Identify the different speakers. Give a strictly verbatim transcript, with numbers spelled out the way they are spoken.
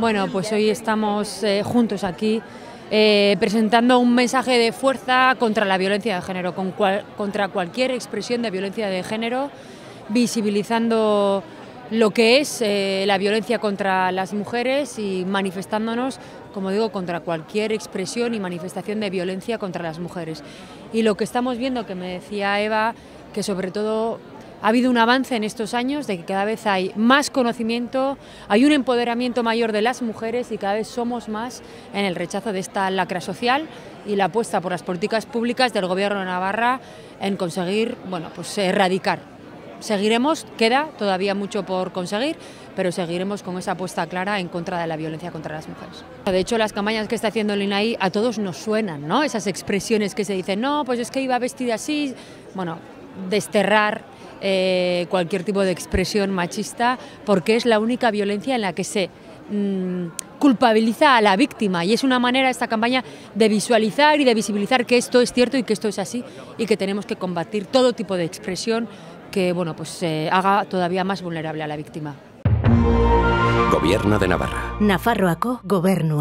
Speaker 1: Bueno, pues hoy estamos eh, juntos aquí eh, presentando un mensaje de fuerza contra la violencia de género, con cual, contra cualquier expresión de violencia de género, visibilizando lo que es eh, la violencia contra las mujeres y manifestándonos, como digo, contra cualquier expresión y manifestación de violencia contra las mujeres. Y lo que estamos viendo, que me decía Eva, que sobre todo ha habido un avance en estos años de que cada vez hay más conocimiento, hay un empoderamiento mayor de las mujeres y cada vez somos más en el rechazo de esta lacra social y la apuesta por las políticas públicas del Gobierno de Navarra en conseguir, bueno, pues erradicar. Seguiremos, queda todavía mucho por conseguir, pero seguiremos con esa apuesta clara en contra de la violencia contra las mujeres. De hecho, las campañas que está haciendo el I N A I a todos nos suenan, ¿no? Esas expresiones que se dicen, no, pues es que iba vestida así, bueno, desterrar eh, cualquier tipo de expresión machista, porque es la única violencia en la que se mmm, culpabiliza a la víctima, y es una manera esta campaña de visualizar y de visibilizar que esto es cierto y que esto es así y que tenemos que combatir todo tipo de expresión que bueno, pues, eh, haga todavía más vulnerable a la víctima.
Speaker 2: Gobierno de Navarra.
Speaker 3: Nafarroako Gobernu.